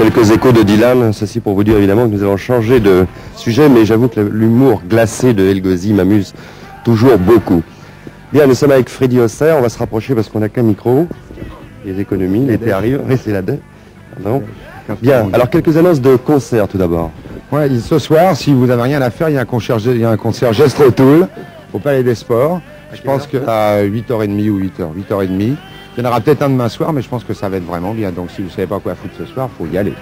Quelques échos de Dylan, ceci pour vous dire évidemment que nous allons changer de sujet, mais j'avoue que l'humour glacé de El Ghazi m'amuse toujours beaucoup. Bien, nous sommes avec Freddy Osser, on va se rapprocher parce qu'on n'a qu'un micro. Les économies, l'été arrive, oui c'est la dette. Pardon. Bien, alors quelques annonces de concerts tout d'abord. Ouais, ce soir, si vous n'avez rien à faire, il y a un concert Geste Tool au Palais des Sports. Je pense qu'à 8h30 ou 8h30. Il y en aura peut-être un demain soir, mais je pense que ça va être vraiment bien. Donc si vous ne savez pas quoi foutre ce soir, il faut y aller.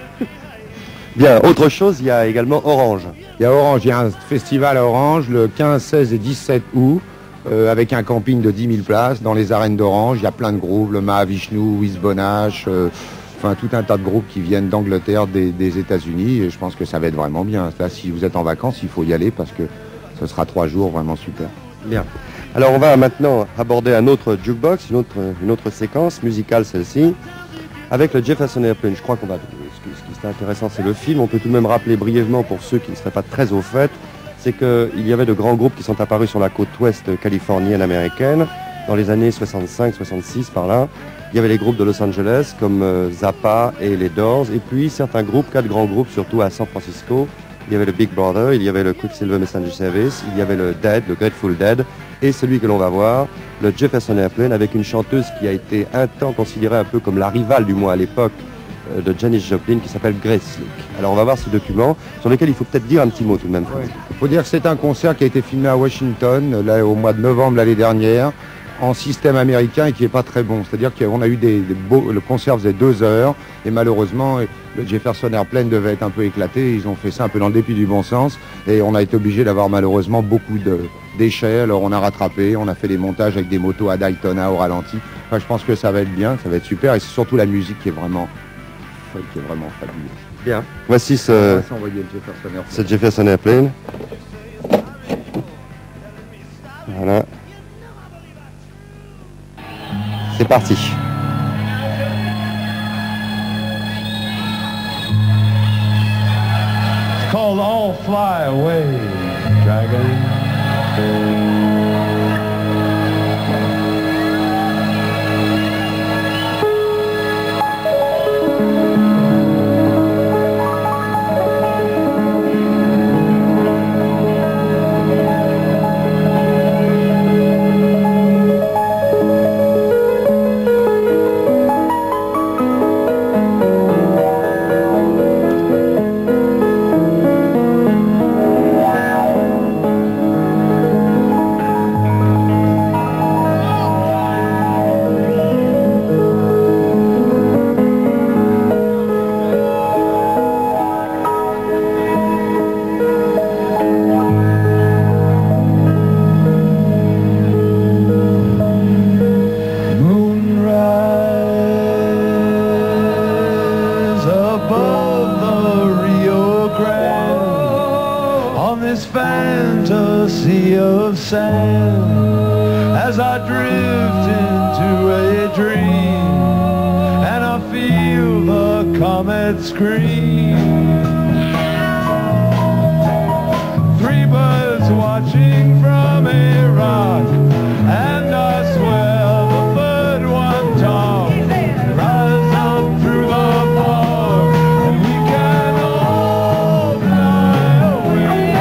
Bien, autre chose, il y a également Orange. Il y a Orange, il y a un festival à Orange le 15, 16 et 17 août, avec un camping de 10 000 places dans les arènes d'Orange. Il y a plein de groupes, le Mahavishnu, Wisbonash, enfin tout un tas de groupes qui viennent d'Angleterre, des États-Unis. Et je pense que ça va être vraiment bien. Là, si vous êtes en vacances, il faut y aller parce que ce sera 3 jours vraiment super. Bien. Alors on va maintenant aborder un autre jukebox, une autre séquence musicale celle-ci, avec le Jefferson Airplane. Je crois qu'on va... Ce qui est intéressant, c'est le film. On peut tout de même rappeler brièvement, pour ceux qui ne seraient pas très au fait, c'est qu'il y avait de grands groupes qui sont apparus sur la côte ouest californienne américaine, dans les années 65-66 par là. Il y avait les groupes de Los Angeles, comme Zappa et les Doors, et puis certains groupes, 4 grands groupes, surtout à San Francisco. Il y avait le Big Brother, il y avait le Quicksilver Messenger Service, il y avait le Dead, le Grateful Dead, et celui que l'on va voir, le Jefferson Airplane, avec une chanteuse qui a été un temps considérée un peu comme la rivale, du moins à l'époque, de Janis Joplin, qui s'appelle Grace Slick. Alors on va voir ce document, sur lequel il faut peut-être dire un petit mot tout de même. Il faut dire que c'est un concert qui a été filmé à Washington, là, au mois de novembre l'année dernière, en système américain et qui n'est pas très bon. C'est-à-dire qu'on a eu le concert faisait 2 heures, et malheureusement, le Jefferson Airplane devait être un peu éclaté. Ils ont fait ça un peu dans le dépit du bon sens, et on a été obligé d'avoir malheureusement beaucoup déchets. Alors on a rattrapé, on a fait des montages avec des motos à Daytona au ralenti. Enfin, je pense que ça va être bien, ça va être super, et c'est surtout la musique qui est vraiment fabuleuse. Bien. Voici ce Jefferson Airplane. Voilà. C'est parti. It's called All Fly Away, Dragon. Fantasy of sand as I drift into a dream and I feel the comet scream. 3 birds watching from a rock and I swear the third one top rise up through the fog and we can all fly away.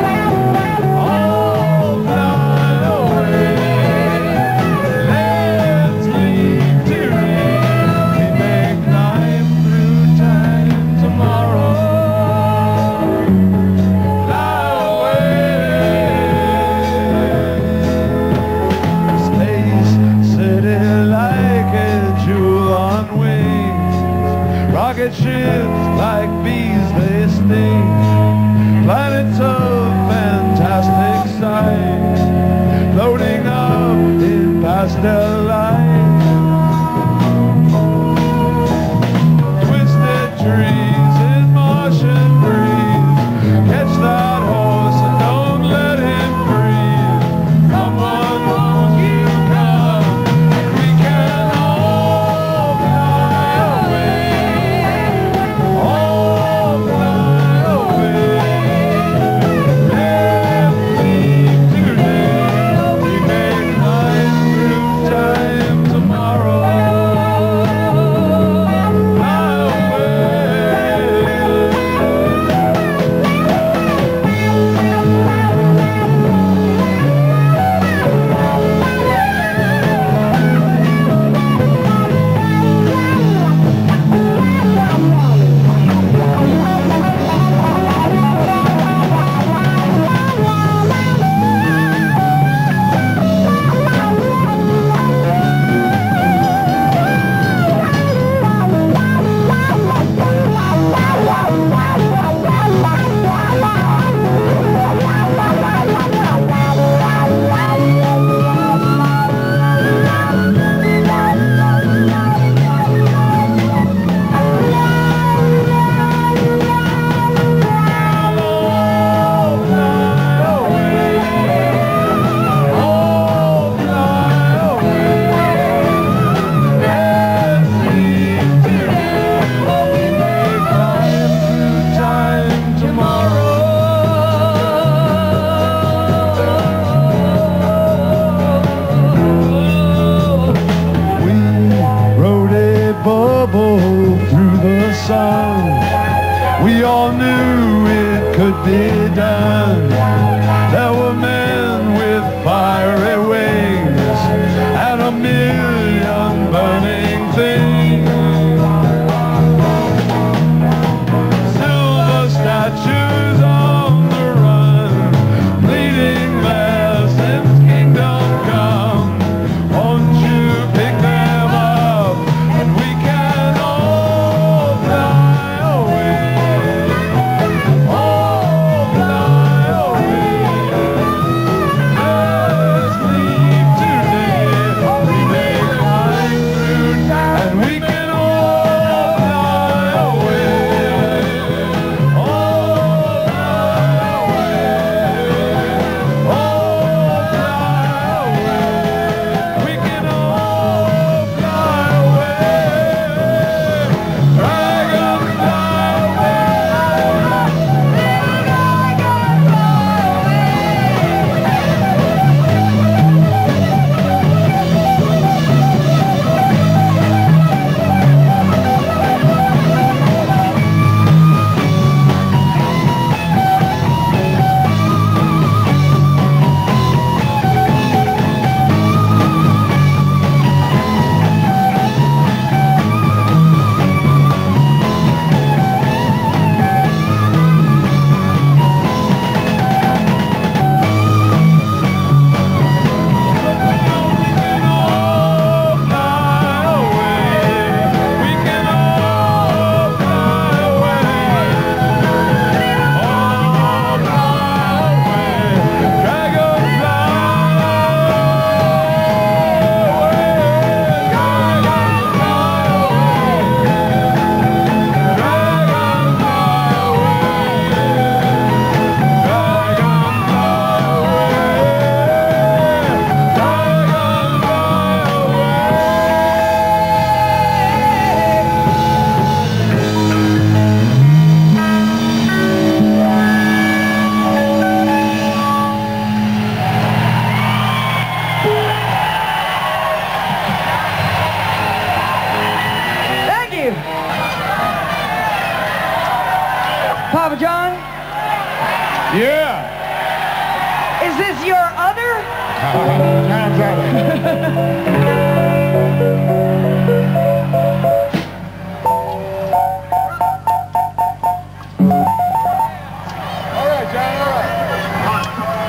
Ships like bees they sting, planets of fantastic sight, floating up in pastel light. Twisted trees in Martian breeze, catch that horse and don't let him breathe. Come on, won't you come? We can all fly away. Time sun. We all knew it could be done. There were men with fiery wings and a million burning things. Silver statues on the run, bleeding there since kingdom come. Won't you pick them up and we can all fly away? All fly away. Let's leave today. We may climb through and we can all fly away. All fly away. All fly away. We can all fly away. Dragon fly Thank you. Papa John, Yeah. is this your other? All right, John, all right.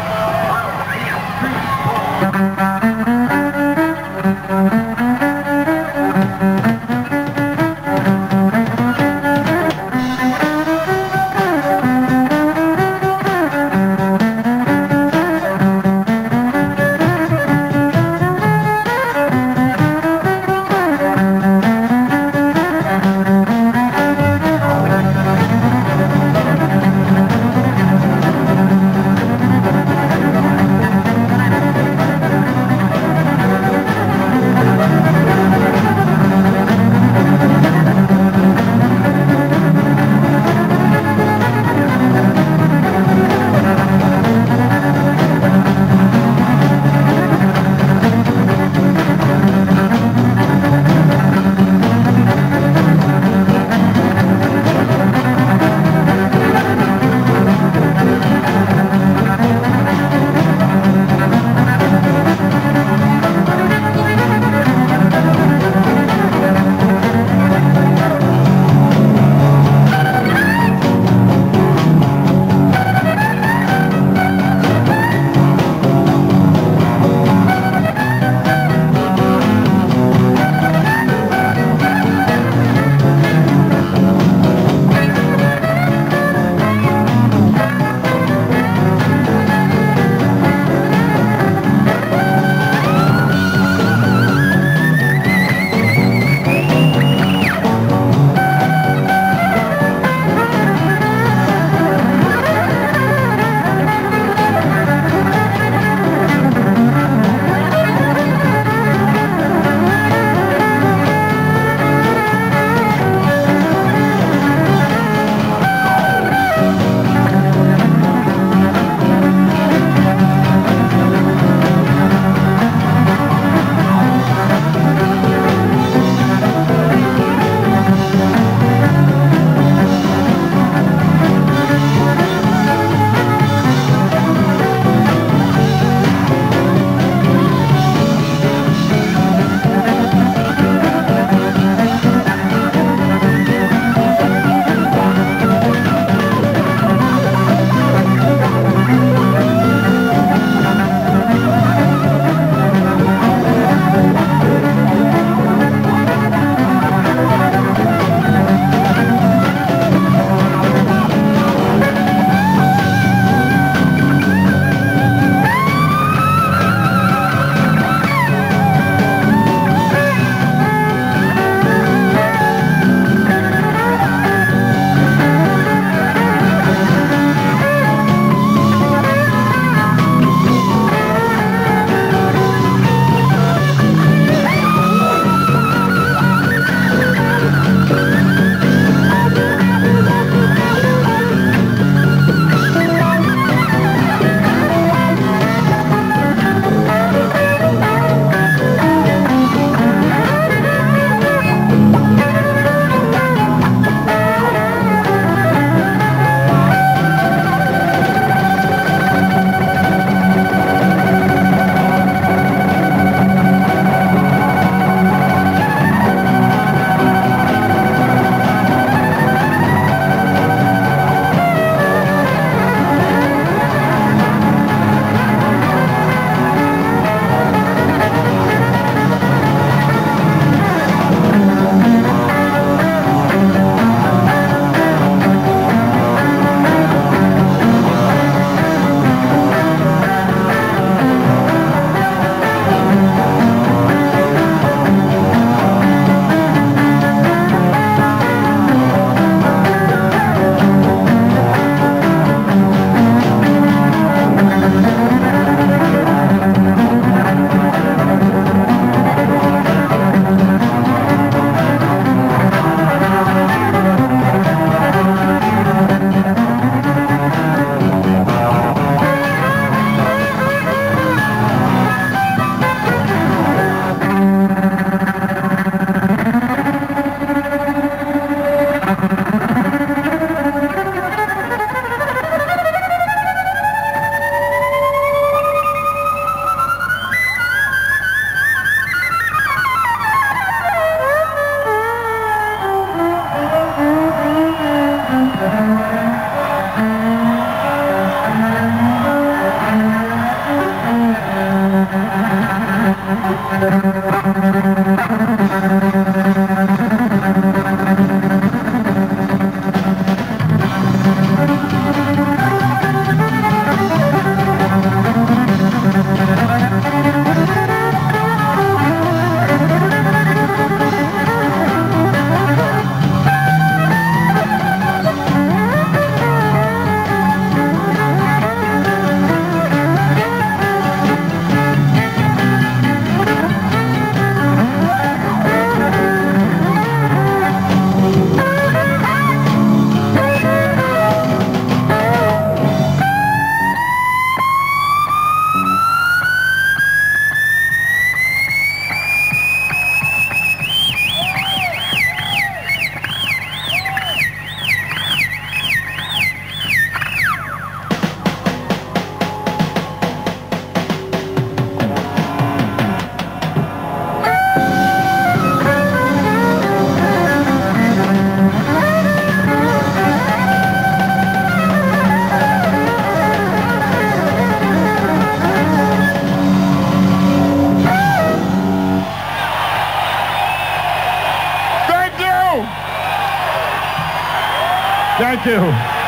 Thank you.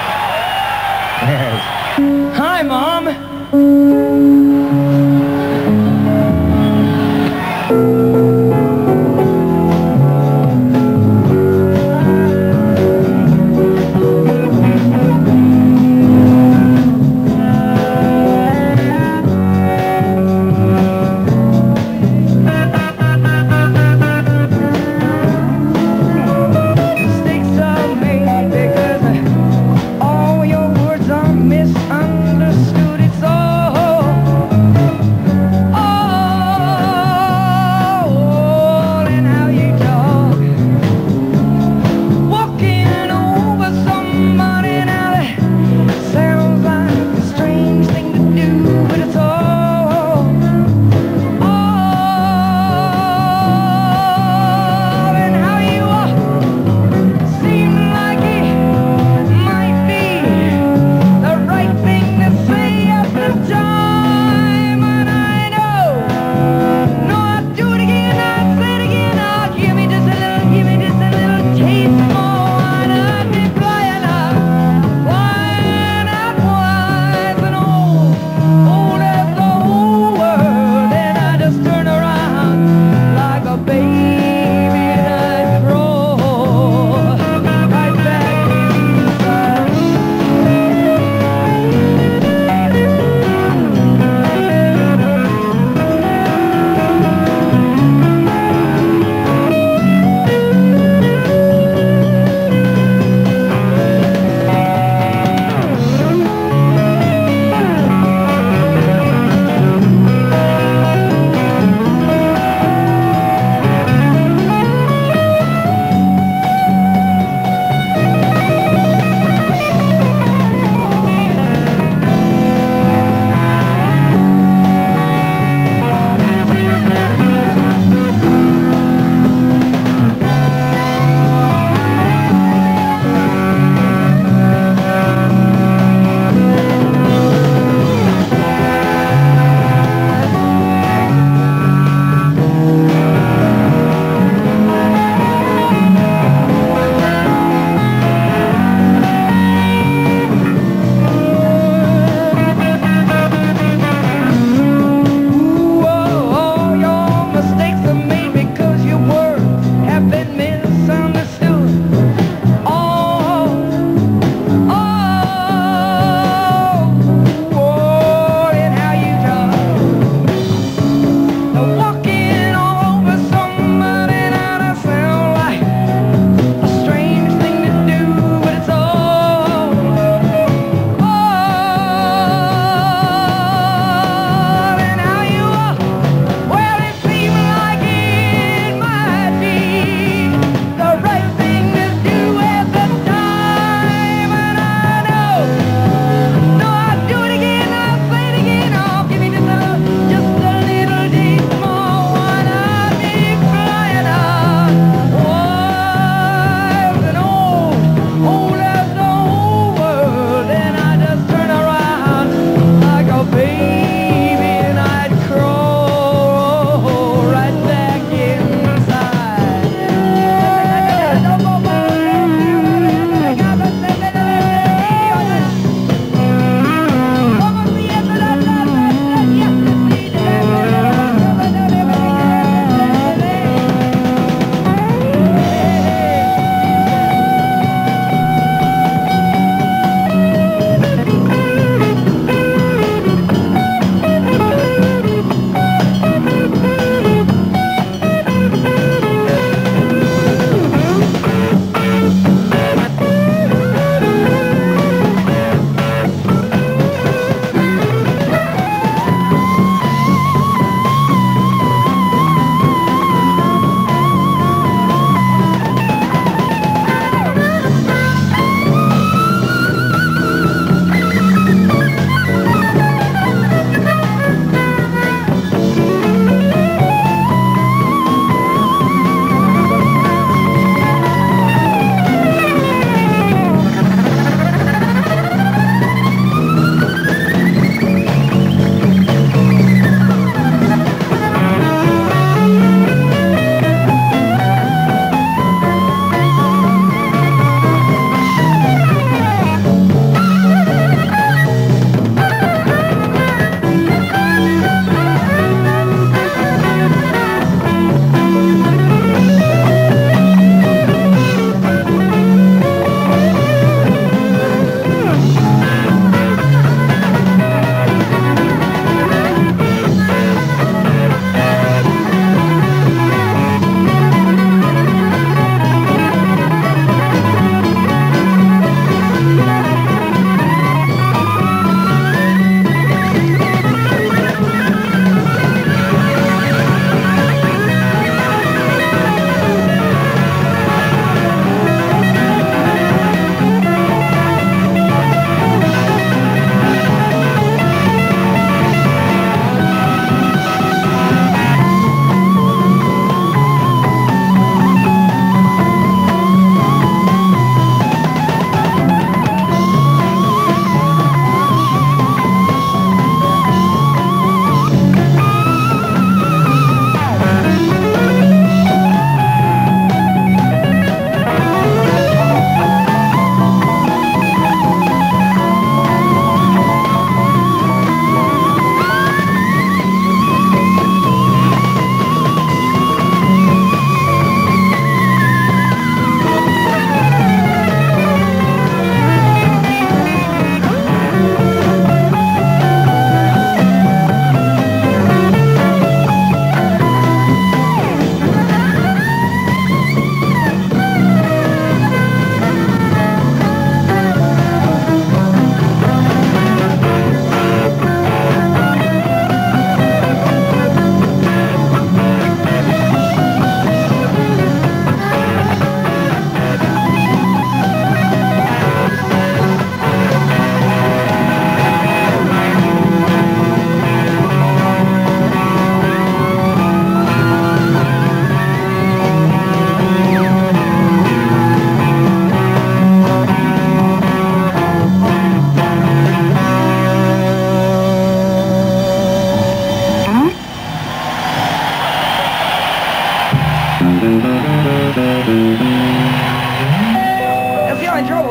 Yes. Hi, Mom. Misunderstood, it's all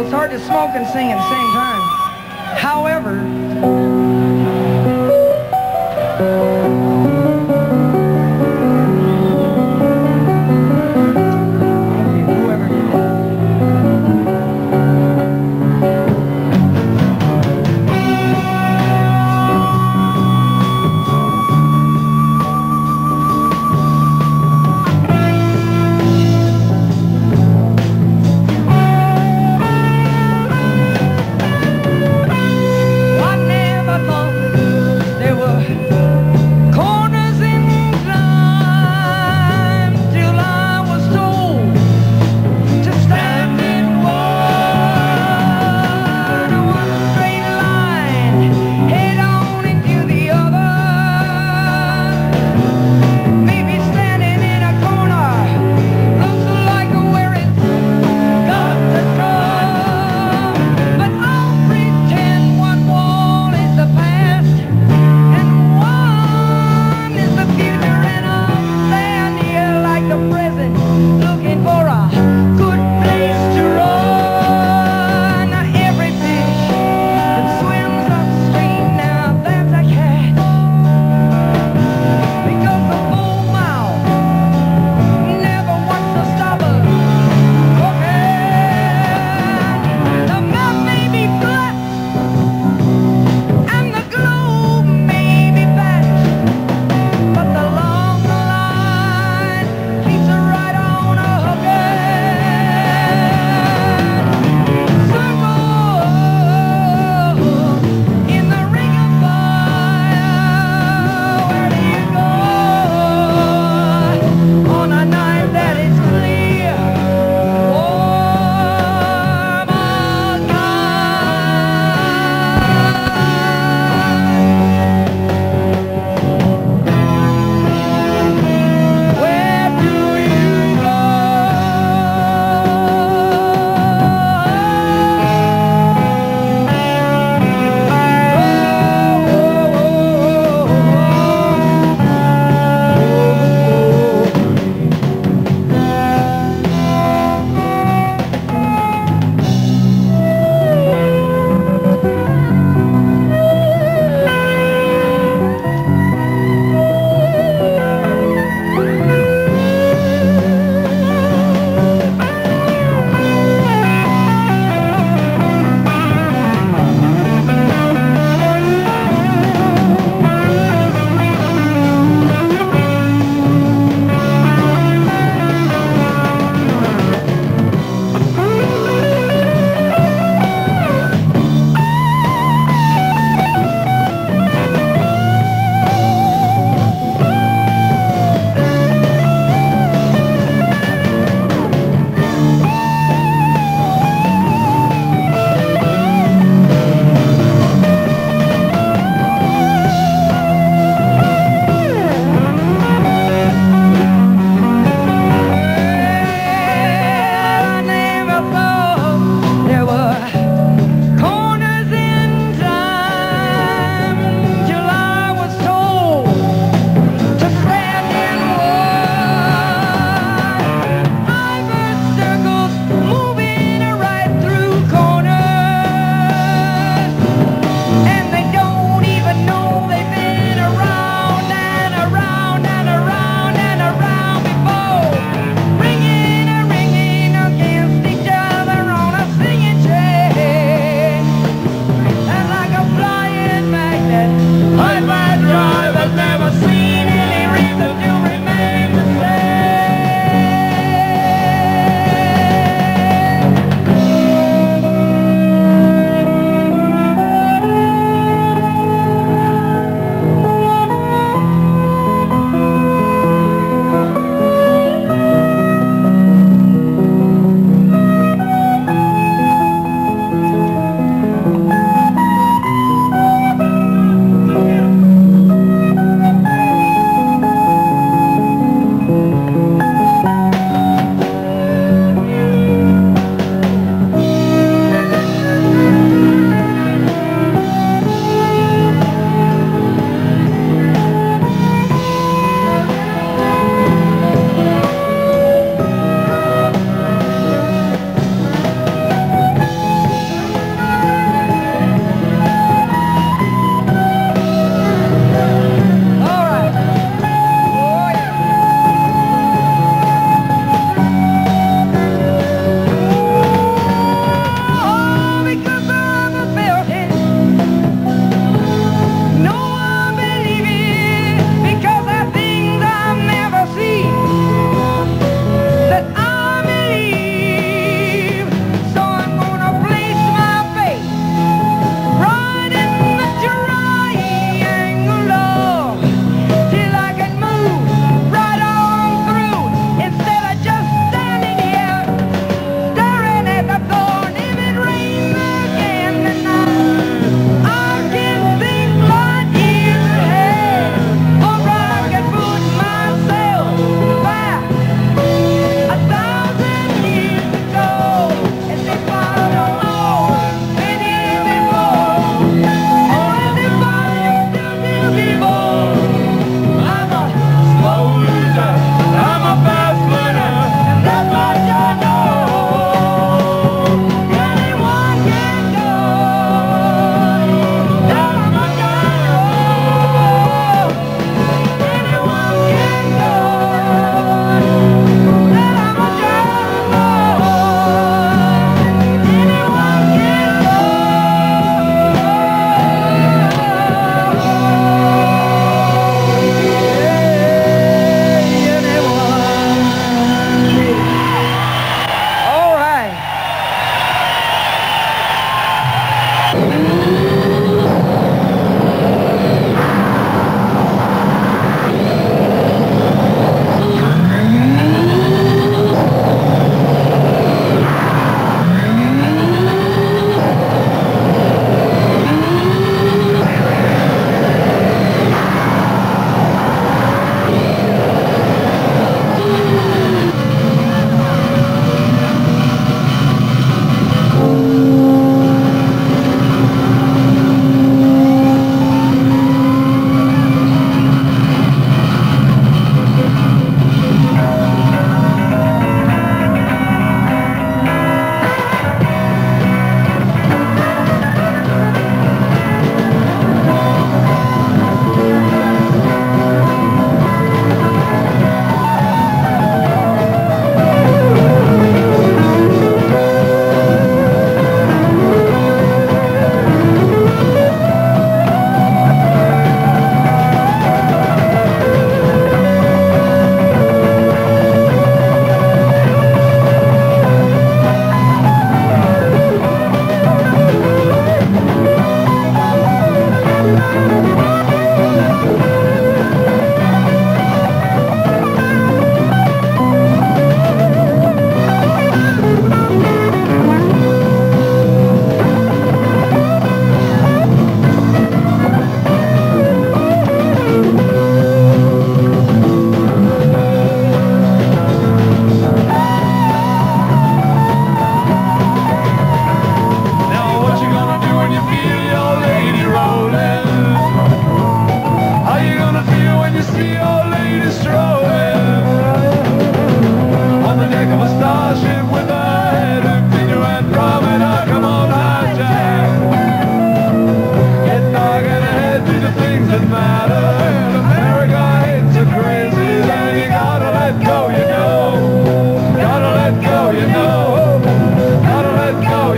It's hard to smoke and sing at the same time. However, whatever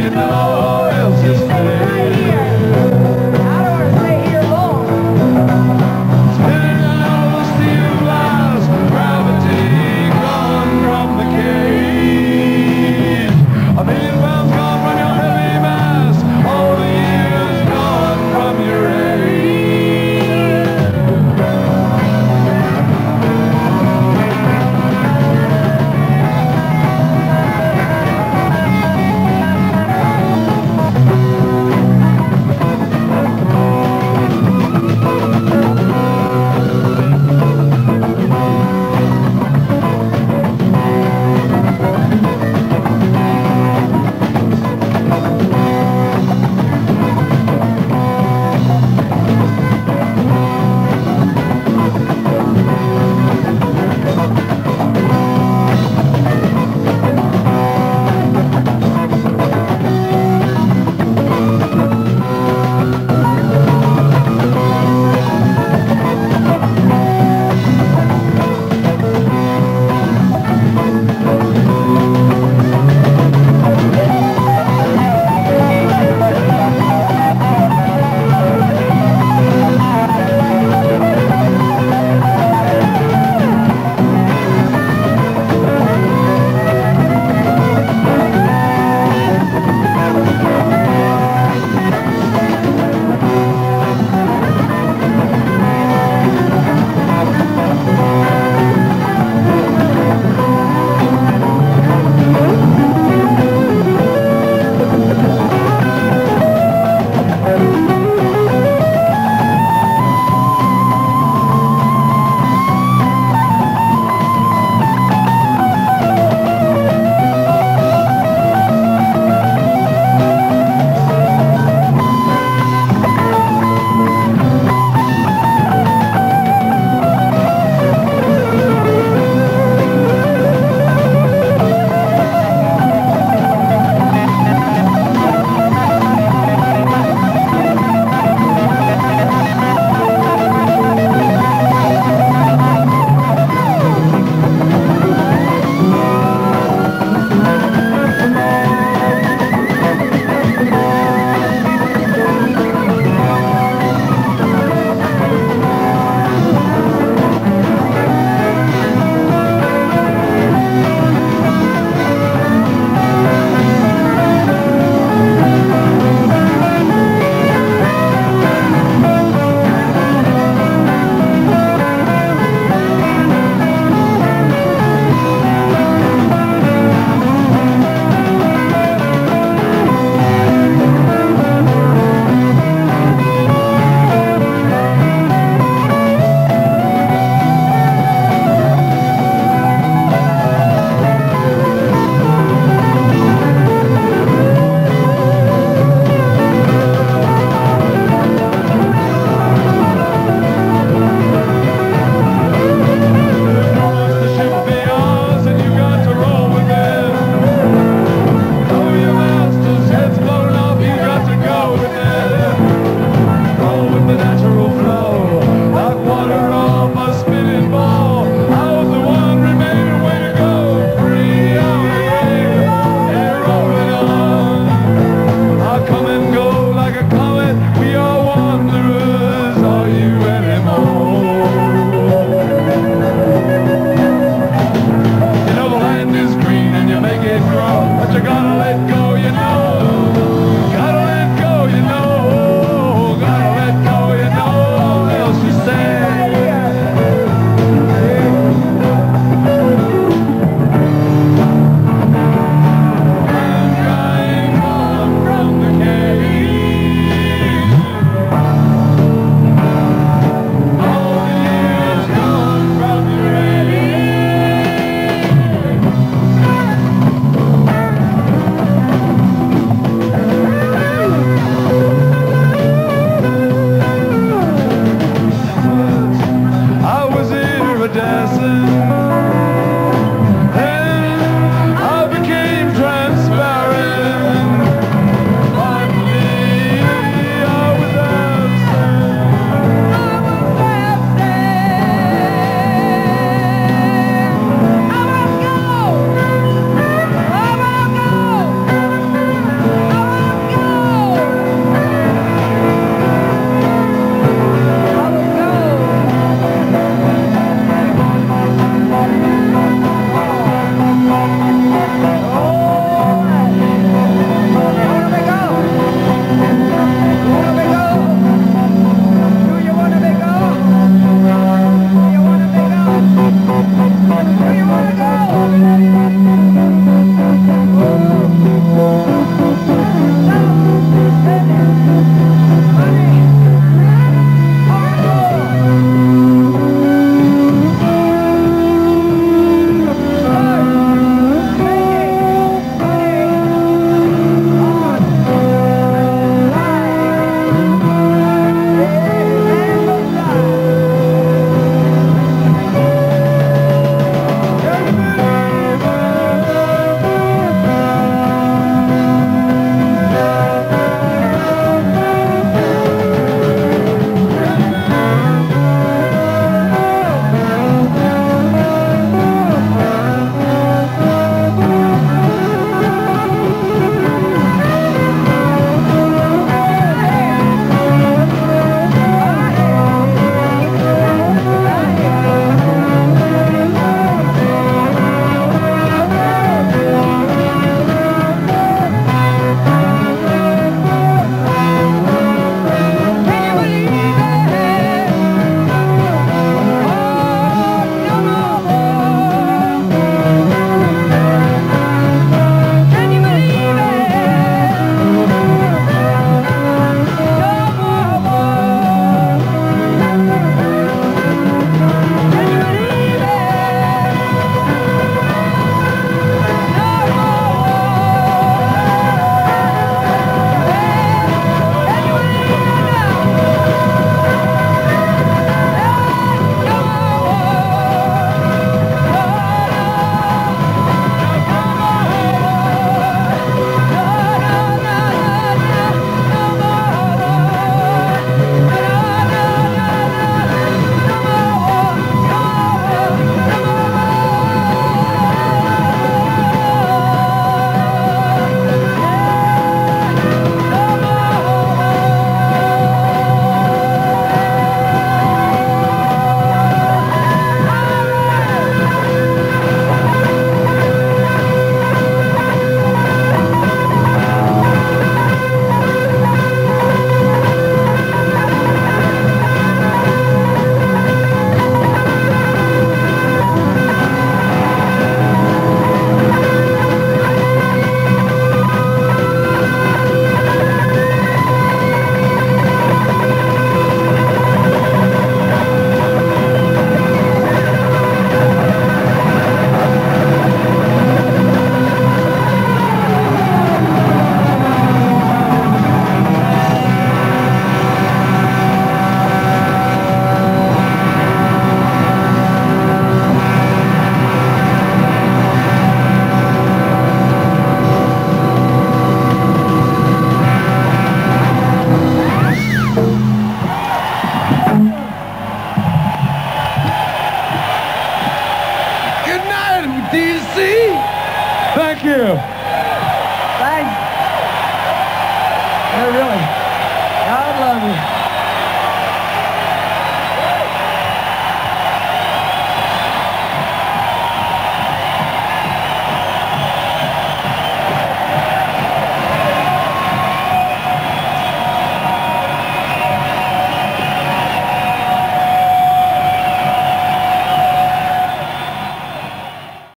you know.